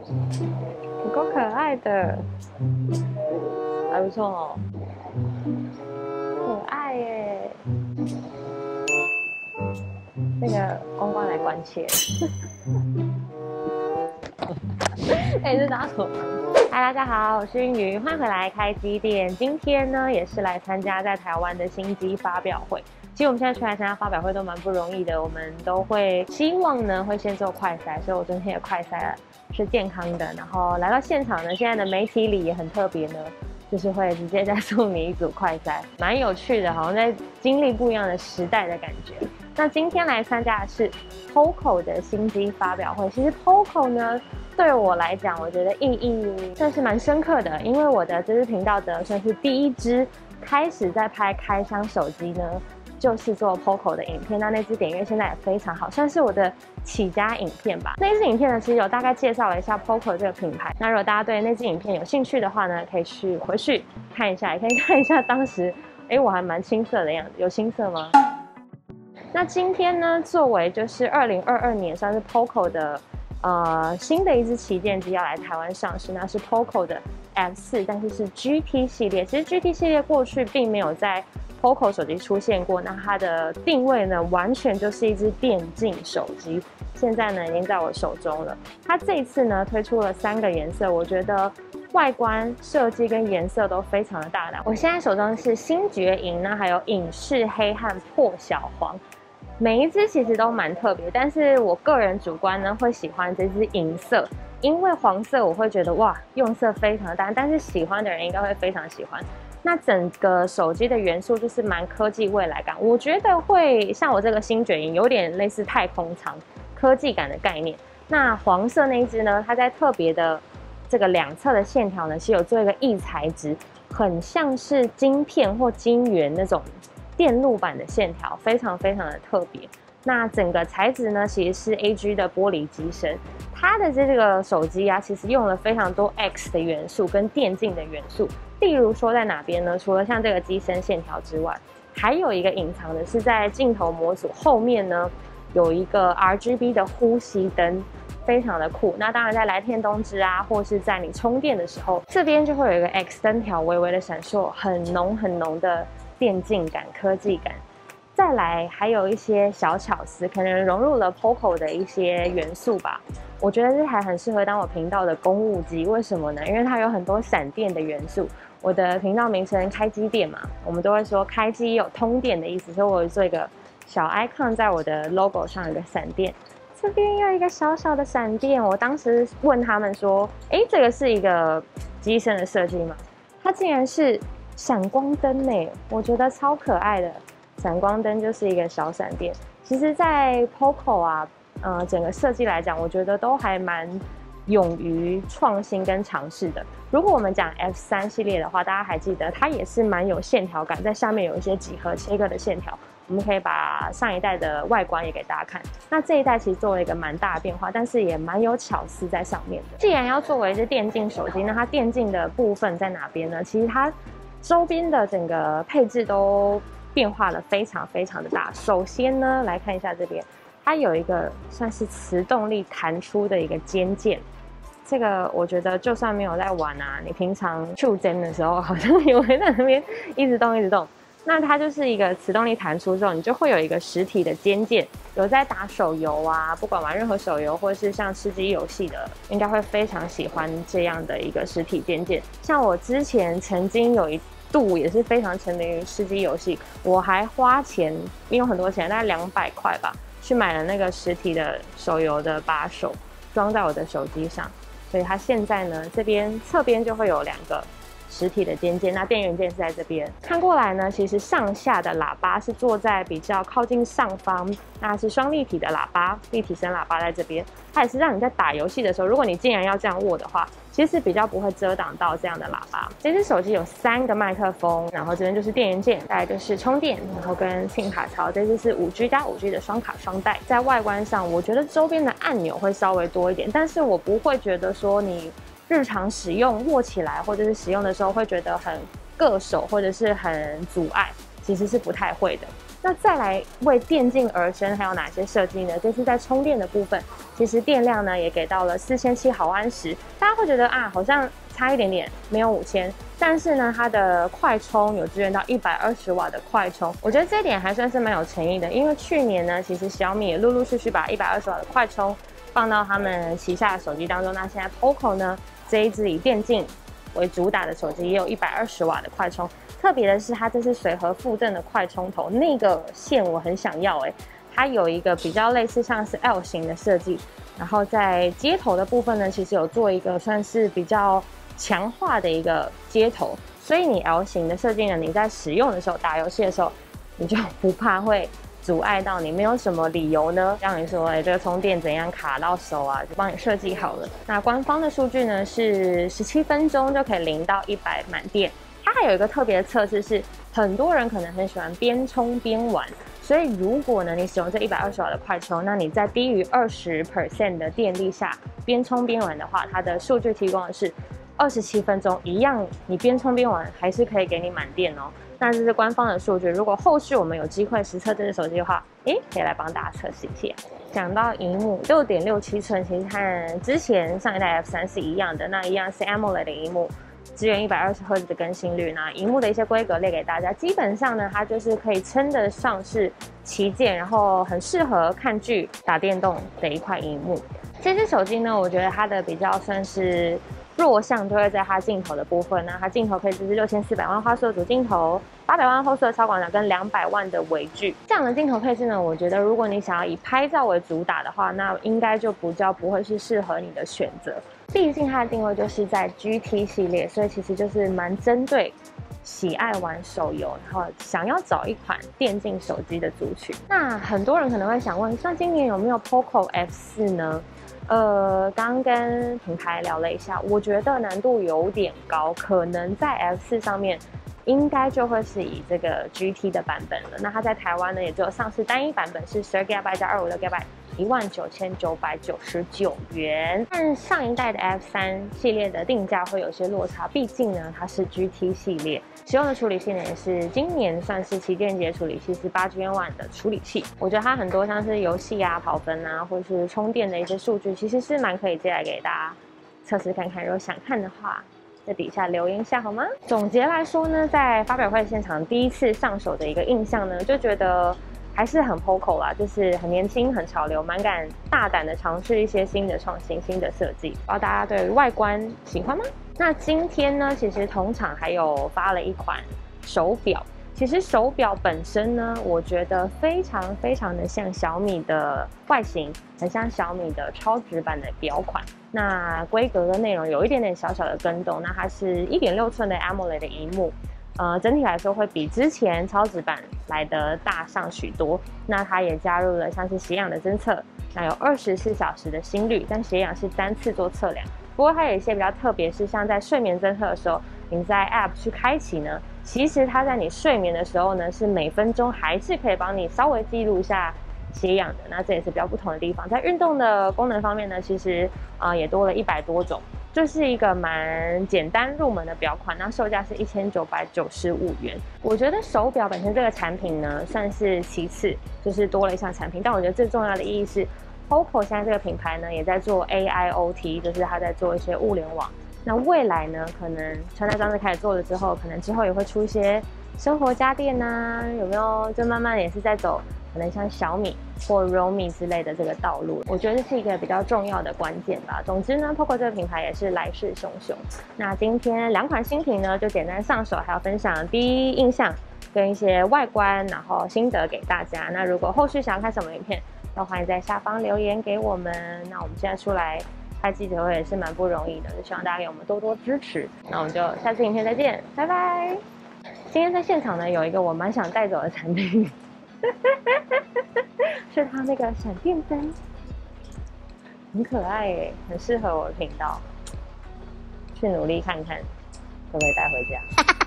有够可爱的，还不错哦，可爱耶。那个公关来关切。哎，这打什么？嗨，大家好，我是韵瑜，欢迎回来开机店。今天呢，也是来参加在台湾的新机发表会。其实我们现在出来参加发表会都蛮不容易的，我们都会希望呢会先做快筛，所以我昨天也快筛了，是健康的。然后来到现场呢，现在的媒体礼也很特别呢。就是会直接再送你一组快筛，蛮有趣的，好像在经历不一样的时代的感觉。那今天来参加的是 POCO 的新机发表会。其实 POCO 呢，对我来讲，我觉得意义算是蛮深刻的，因为我的这支频道的算是第一支开始在拍开箱手机呢，就是做 POCO 的影片。那支点阅现在也非常好，算是我的起家影片吧。那支影片呢，其实有大概介绍了一下 POCO 这个品牌。那如果大家对那支影片有兴趣的话呢，可以回去看一下，也可以看一下当时，我还蛮青涩的样子，有青涩吗？那今天呢，作为就是2022年算是 POCO 的新的一支旗舰机要来台湾上市，那是 POCO 的 F4， 但是 GT 系列。其实 GT 系列过去并没有在 POCO 手机出现过，那它的定位呢，完全就是一支电竞手机。现在呢，已经在我手中了。它这一次呢，推出了3个颜色，我觉得外观设计跟颜色都非常的大胆。我现在手中是星爵银，那还有影视黑和破晓黄。每一支其实都蛮特别，但是我个人主观呢会喜欢这支银色，因为黄色我会觉得哇用色非常淡，但是喜欢的人应该会非常喜欢。那整个手机的元素就是蛮科技未来感，我觉得会像我这个星爵银有点类似太空舱科技感的概念。那黄色那一支呢，它在特别的这个两侧的线条呢是有做一个异材质，很像是晶片或晶圆那种电路板的线条，非常非常的特别。那整个材质呢，其实是 AG 的玻璃机身。它的这个手机啊，其实用了非常多 X 的元素跟电竞的元素。例如说在哪边呢？除了像这个机身线条之外，还有一个隐藏的是在镜头模组后面呢，有一个 RGB 的呼吸灯，非常的酷。那当然在来电通知啊，或是在你充电的时候，这边就会有一个 X 灯条微微的闪烁，很浓很浓的电竞感、科技感。再来还有一些小巧思，可能融入了 POCO 的一些元素吧。我觉得这台很适合当我频道的公务机，为什么呢？因为它有很多闪电的元素。我的频道名称开机店嘛，我们都会说开机有通电的意思，所以我做一个小 icon 在我的 logo 上有个闪电，这边有一个小小的闪电。我当时问他们说，这个是一个机身的设计吗？它竟然是闪光灯呢，我觉得超可爱的。闪光灯就是一个小闪电。其实，在 POCO 啊，整个设计来讲，我觉得都还蛮勇于创新跟尝试的。如果我们讲 F3 系列的话，大家还记得它也是蛮有线条感，在下面有一些几何切割的线条。我们可以把上一代的外观也给大家看。那这一代其实做了一个蛮大的变化，但是也蛮有巧思在上面的。既然要作为一支电竞手机，那它电竞的部分在哪边呢？其实它周边的整个配置都变化了非常非常的大。首先呢，来看一下这边，它有一个算是磁动力弹出的一个肩键。这个我觉得就算没有在玩啊，你平常触针的时候，好像也会在那边一直动一直动。那它就是一个磁动力弹出之后，你就会有一个实体的肩键。有在打手游啊，不管玩任何手游或是像吃鸡游戏的，应该会非常喜欢这样的一个实体肩键。像我之前曾经有一度也是非常沉迷于吃鸡游戏，我还花钱，用很多钱，大概200块吧，去买了那个实体的手游的把手，装在我的手机上。所以它现在呢，这边侧边就会有2个实体的尖键，那电源键是在这边。看过来呢，其实上下的喇叭是坐在比较靠近上方，那是双立体的喇叭，立体声喇叭在这边。它也是让你在打游戏的时候，如果你竟然要这样握的话，其实是比较不会遮挡到这样的喇叭。这只手机有3个麦克风，然后这边就是电源键，再来就是充电，然后跟SIM卡槽。这只是5G 加5G 的双卡双待。在外观上，我觉得周边的按钮会稍微多一点，但是我不会觉得说你日常使用握起来或者是使用的时候会觉得很硌手或者是很阻碍，其实是不太会的。那再来为电竞而生还有哪些设计呢？这是在充电的部分， 其实电量呢也给到了4700毫安时。大家会觉得啊，好像差一点点，没有5000，但是呢，它的快充有支援到120瓦的快充，我觉得这一点还算是蛮有诚意的。因为去年呢，其实小米也陆陆续续把120瓦的快充放到他们旗下的手机当中。那现在 POCO 呢，这一支以电竞为主打的手机也有120瓦的快充。特别的是，它这是随和附赠的快充头，那个线我很想要它有一个比较类似像是 L 型的设计，然后在接头的部分呢，其实有做一个算是比较强化的一个接头，所以你 L 型的设计呢，你在使用的时候，打游戏的时候，你就不怕会阻碍到你，没有什么理由呢让你说，这个充电怎样卡到手啊，就帮你设计好了。那官方的数据呢是17分钟就可以0到100满电。它还有一个特别的测试是，很多人可能很喜欢边充边玩，所以如果呢你使用这120瓦的快充，那你在低于20% 的电力下边充边玩的话，它的数据提供的是27分钟，一样你边充边玩还是可以给你满电哦。那这是官方的数据，如果后续我们有机会实测这只手机的话，可以来帮大家测试一下。讲到萤幕6.67寸，其实和之前上一代 F3是一样的，那一样是 AMOLED 的萤幕。支援120赫兹的更新率，那萤幕的一些规格列给大家。基本上呢，它就是可以称得上是旗舰，然后很适合看剧、打电动的一块萤幕。这只手机呢，我觉得它的比较算是弱项就会在它镜头的部分。那它镜头配置是6400万画素的主镜头，800万后摄的超广角跟200万的微距。这样的镜头配置呢，我觉得如果你想要以拍照为主打的话，那应该就不会是适合你的选择。毕竟它的定位就是在 GT 系列，所以其实就是蛮针对喜爱玩手游，然后想要找一款电竞手机的族群。那很多人可能会想问，像今年有没有 POCO F4 呢？刚跟品牌聊了一下，我觉得难度有点高，可能在 F4 上面应该就会是以这个 GT 的版本了。那它在台湾呢，也只有上市单一版本是12GB 加256GB。19999元，但上一代的 F3 系列的定价会有些落差，毕竟呢它是 GT 系列，使用的处理器呢也是今年算是旗舰级处理器，是8Gen1的处理器。我觉得它很多像是游戏啊、跑分啊，或是充电的一些数据，其实是蛮可以借来给大家测试看看。如果想看的话，在底下留言一下好吗？总结来说呢，在发表会现场第一次上手的一个印象呢，就觉得还是很 POCO 啦，就是很年轻、很潮流，蛮敢大胆的尝试一些新的创新、新的设计。不知道大家对于外观喜欢吗？那今天呢，其实同场还有发了一款手表。其实手表本身呢，我觉得非常的像小米的外形，很像小米的超直版的表款。那规格跟内容有一点点小小的更动。那它是1.6寸的 AMOLED 的萤幕。整体来说会比之前超直版来得大上许多。那它也加入了像是血氧的侦测，那有24小时的心率，但血氧是单次做测量。不过它有一些比较特别，是像在睡眠侦测的时候，你在 App 去开启呢，其实它在你睡眠的时候呢，是每分钟还是可以帮你稍微记录一下血氧的。那这也是比较不同的地方。在运动的功能方面呢，其实也多了100多种。就是一个蛮简单入门的表款，那售价是1995元。我觉得手表本身这个产品呢，算是其次，就是多了一项产品。但我觉得最重要的意义是 ，POCO 现在这个品牌呢，也在做 AIoT， 就是它在做一些物联网。那未来呢，可能穿戴装置开始做了之后，可能之后也会出一些生活家电啊，有没有？就慢慢也是在走。可能像小米或 Realme 之类的这个道路，我觉得是一个比较重要的关键吧。总之呢 ，POCO 这个品牌也是来势汹汹。那今天2款新品呢，就简单上手，还要分享第一印象跟一些外观，然后心得给大家。那如果后续想要看什么影片，都欢迎在下方留言给我们。那我们现在出来开记者会也是蛮不容易的，就希望大家给我们多多支持。那我们就下次影片再见，拜拜。今天在现场呢，有一个我蛮想带走的产品。是它那个闪电灯，很可爱耶，很适合我的频道，去努力看看，可不可以带回家。